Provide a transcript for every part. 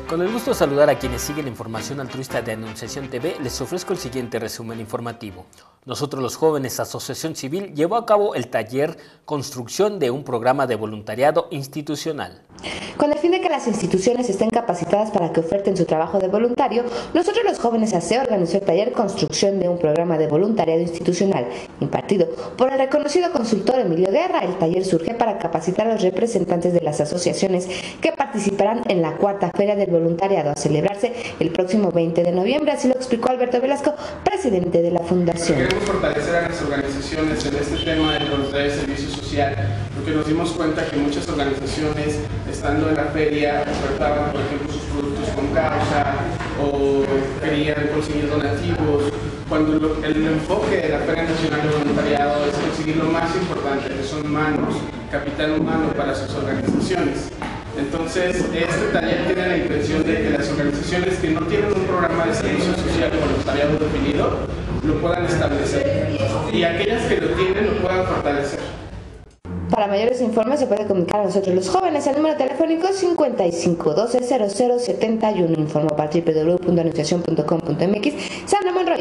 Con el gusto de saludar a quienes siguen la información altruista de Anunciación TV, les ofrezco el siguiente resumen informativo. Nosotros los Jóvenes Asociación Civil llevó a cabo el taller Construcción de un programa de voluntariado institucional. Con el fin de que las instituciones estén capacitadas para que oferten su trabajo de voluntario, Nosotros los Jóvenes AC organizó el taller Construcción de un programa de voluntariado institucional, impartido por el reconocido consultor Emilio Guerra. El taller surge para capacitar a los representantes de las asociaciones que participarán en la cuarta Feria del Voluntariado a celebrarse el próximo 20 de noviembre, así lo explicó Alberto Velasco, presidente de la Fundación. Queremos fortalecer a las organizaciones en este tema del voluntariado de servicio social, porque nos dimos cuenta que muchas organizaciones, estando en la feria, ofertaban, por ejemplo, sus productos con causa o querían conseguir donativos, cuando el enfoque de la Feria Nacional de Voluntariado es conseguir lo más importante, que son manos, capital humano para sus organizaciones. Entonces, este taller tiene la intención de que las organizaciones que no tienen un programa de servicio social de voluntariado definido, lo puedan establecer, y aquellas que lo tienen lo puedan fortalecer. Para mayores informes se puede comunicar a Nosotros los Jóvenes al número telefónico 55 12 00 71. Informo para www.anunciacion.com.mx. Sandra Monroy.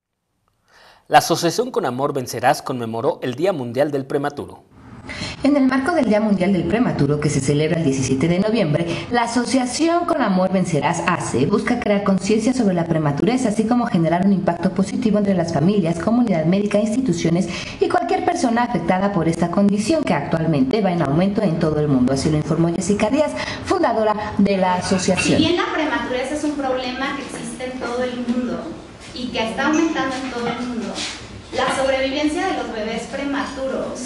La Asociación Con Amor Vencerás conmemoró el Día Mundial del Prematuro. En el marco del Día Mundial del Prematuro, que se celebra el 17 de noviembre, la Asociación Con Amor Vencerás AC busca crear conciencia sobre la prematurez, así como generar un impacto positivo entre las familias, comunidad médica, instituciones y cualquier persona afectada por esta condición que actualmente va en aumento en todo el mundo. Así lo informó Jessica Díaz, fundadora de la asociación. Si bien la prematurez es un problema que existe en todo el mundo y que está aumentando en todo el mundo, la sobrevivencia de los bebés prematuros,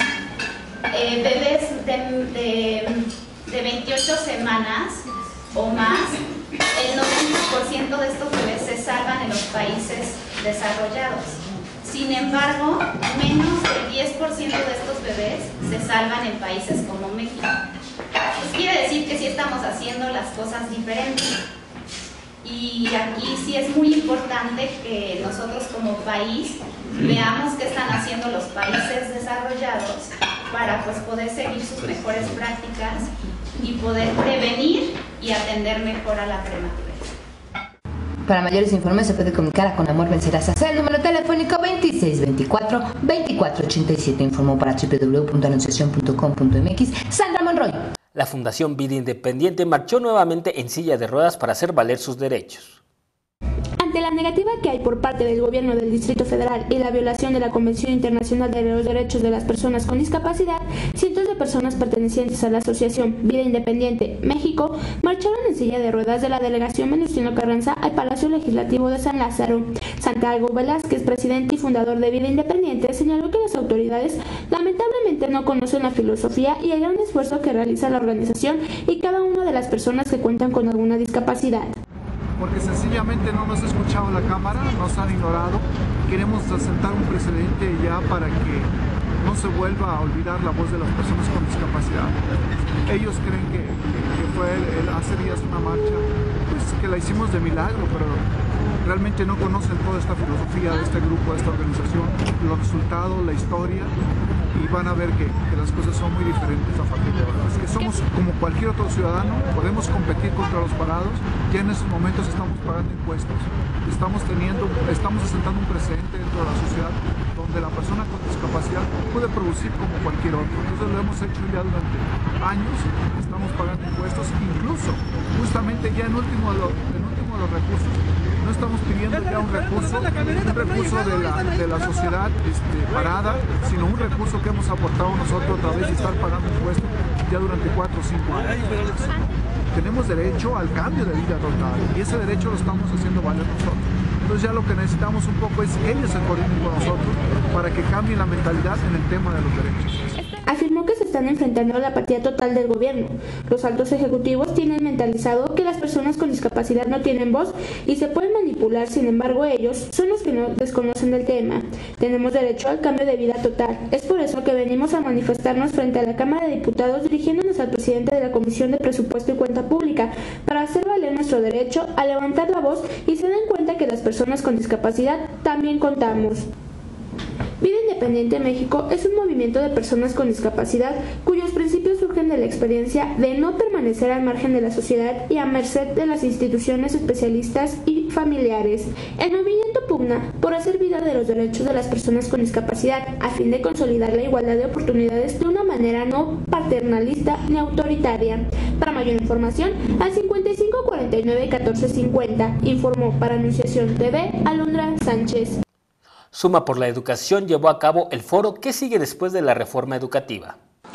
bebés de 28 semanas o más, el 90% de estos bebés se salvan en los países desarrollados. Sin embargo, menos del 10% de estos bebés se salvan en países como México. Pues quiere decir que sí estamos haciendo las cosas diferentes. Y aquí sí es muy importante que nosotros como país veamos qué están haciendo los países desarrollados para pues poder seguir sus mejores prácticas y poder prevenir y atender mejor a la prematurez. Para mayores informes se puede comunicar a Con Amor Vencerás AC, el número telefónico 2624-2487. Informó para www.anunciacion.com.mx. Sandra Monroy. La Fundación Vida Independiente marchó nuevamente en silla de ruedas para hacer valer sus derechos. Ante la negativa que hay por parte del gobierno del Distrito Federal y la violación de la Convención Internacional de los Derechos de las Personas con Discapacidad, cientos de personas pertenecientes a la Asociación Vida Independiente México marcharon en silla de ruedas de la delegación Venustiano Carranza al Palacio Legislativo de San Lázaro. Santiago Velázquez, presidente y fundador de Vida Independiente, señaló que las autoridades lamentablemente no conocen la filosofía y el gran esfuerzo que realiza la organización y cada una de las personas que cuentan con alguna discapacidad. Porque sencillamente no nos ha escuchado la Cámara, nos han ignorado. Queremos sentar un precedente ya para que no se vuelva a olvidar la voz de las personas con discapacidad. Ellos creen que fue hace días una marcha, pues que la hicimos de milagro, pero realmente no conocen toda esta filosofía de este grupo, de esta organización, los resultados, la historia, y van a ver que las cosas son muy diferentes a partir de ahora. Es que somos como cualquier otro ciudadano, podemos competir contra los parados, ya en estos momentos estamos pagando impuestos, estamos asentando un precedente dentro de la sociedad donde la persona con discapacidad puede producir como cualquier otro. Entonces lo hemos hecho ya durante años, estamos pagando impuestos, incluso justamente ya en último de los recursos. No estamos pidiendo ya un recurso de la sociedad parada, sino un recurso que hemos aportado nosotros a través de estar pagando impuestos ya durante 4 o 5 años. Tenemos derecho al cambio de vida total y ese derecho lo estamos haciendo valer nosotros. Entonces ya lo que necesitamos un poco es que ellos se coordinen con nosotros para que cambie la mentalidad en el tema de los derechos. Afirmó que se están enfrentando a la apatía total del gobierno. Los altos ejecutivos tienen mentalizado que las personas con discapacidad no tienen voz y se pueden manipular, sin embargo ellos son los que no desconocen del tema. Tenemos derecho al cambio de vida total. Es por eso que venimos a manifestarnos frente a la Cámara de Diputados dirigiéndonos al presidente de la Comisión de Presupuesto y Cuenta Pública para hacer valer nuestro derecho a levantar la voz y se den cuenta que las personas con discapacidad también contamos. Vida Independiente México es un movimiento de personas con discapacidad cuyos principios surgen sirven de la experiencia de no permanecer al margen de la sociedad y a merced de las instituciones especialistas y familiares. El movimiento pugna por hacer vida de los derechos de las personas con discapacidad a fin de consolidar la igualdad de oportunidades de una manera no paternalista ni autoritaria. Para mayor información, al 55 49 14 50, informó para Anunciación TV Alondra Sánchez. Suma por la Educación llevó a cabo el foro ¿Qué sigue después de la reforma educativa?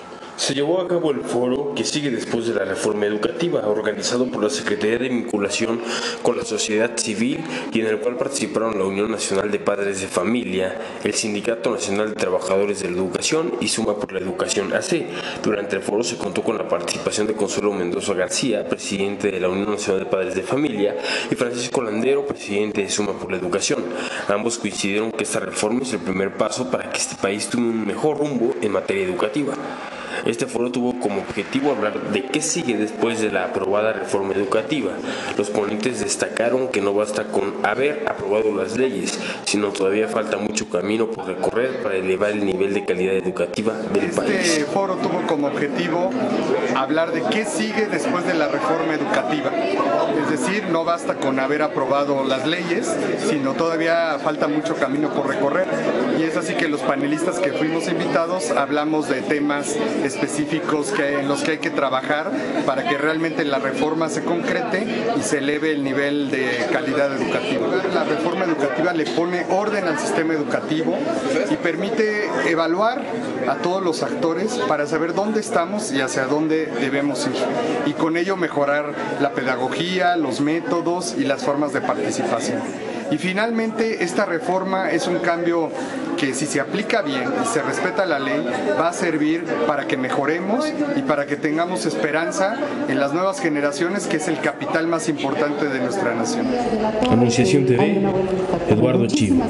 Se llevó a cabo el foro que sigue después de la reforma educativa, organizado por la Secretaría de Vinculación con la Sociedad Civil y en el cual participaron la Unión Nacional de Padres de Familia, el Sindicato Nacional de Trabajadores de la Educación y Suma por la Educación AC. Durante el foro se contó con la participación de Consuelo Mendoza García, presidente de la Unión Nacional de Padres de Familia, y Francisco Landero, presidente de Suma por la Educación. Ambos coincidieron que esta reforma es el primer paso para que este país tome un mejor rumbo en materia educativa. Este foro tuvo como objetivo hablar de qué sigue después de la aprobada reforma educativa. Los ponentes destacaron que no basta con haber aprobado las leyes, sino todavía falta mucho camino por recorrer para elevar el nivel de calidad educativa del país. Este foro tuvo como objetivo hablar de qué sigue después de la reforma educativa. Es decir, no basta con haber aprobado las leyes, sino todavía falta mucho camino por recorrer. Y es así que los panelistas que fuimos invitados hablamos de temas específicos en los que hay que trabajar para que realmente la reforma se concrete y se eleve el nivel de calidad educativa. La reforma educativa le pone orden al sistema educativo y permite evaluar a todos los actores para saber dónde estamos y hacia dónde debemos ir. Y con ello mejorar la pedagogía, los métodos y las formas de participación. Y finalmente esta reforma es un cambio que si se aplica bien y se respeta la ley va a servir para que mejoremos y para que tengamos esperanza en las nuevas generaciones, que es el capital más importante de nuestra nación. Anunciación TV, Eduardo Chivo.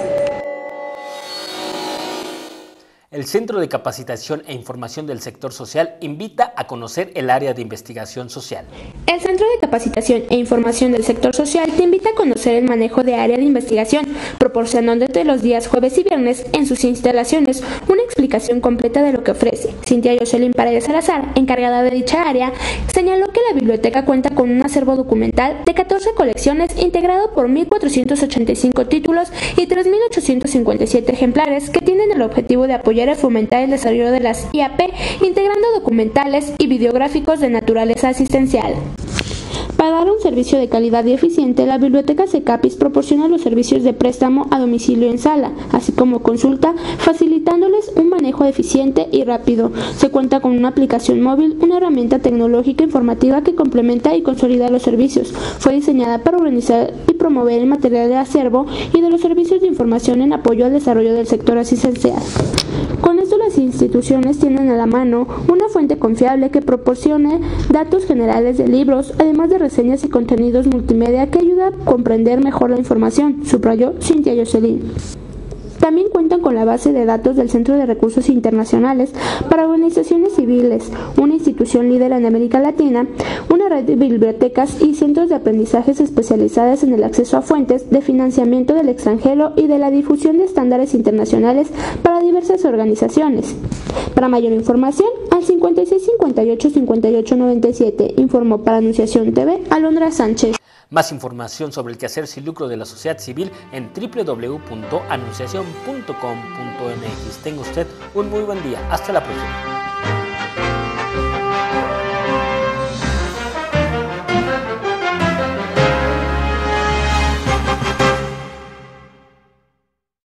El Centro de Capacitación e Información del Sector Social invita a conocer el área de investigación social. El Centro de Capacitación e Información del Sector Social te invita a conocer el manejo de área de investigación, proporcionando entre los días jueves y viernes en sus instalaciones una explicación completa de lo que ofrece. Cintia Jocelyn Paredes Salazar, encargada de dicha área, señaló que la biblioteca cuenta con un acervo documental de 14 colecciones integrado por 1.485 títulos y 3.857 ejemplares que tienen el objetivo de apoyar y fomentar el desarrollo de las IAP, integrando documentales y videográficos de naturaleza asistencial. Para dar un servicio de calidad y eficiente, la Biblioteca CECAPIS proporciona los servicios de préstamo a domicilio en sala, así como consulta, facilitándoles un manejo eficiente y rápido. Se cuenta con una aplicación móvil, una herramienta tecnológica informativa que complementa y consolida los servicios. Fue diseñada para organizar y promover el material de acervo y de los servicios de información en apoyo al desarrollo del sector asistencial. Con esto, las instituciones tienen a la mano una fuente confiable que proporcione datos generales de libros, además de reseñas y contenidos multimedia que ayuda a comprender mejor la información, subrayó Cintia Jocelyn. También cuentan con la base de datos del Centro de Recursos Internacionales para Organizaciones Civiles, una institución líder en América Latina, una red de bibliotecas y centros de aprendizajes especializadas en el acceso a fuentes de financiamiento del extranjero y de la difusión de estándares internacionales para diversas organizaciones. Para mayor información, al 56 58 58 97, informó para Anunciación TV Alondra Sánchez. Más información sobre el quehacer sin lucro de la sociedad civil en www.anunciacion.com.mx. Tenga usted un muy buen día. Hasta la próxima.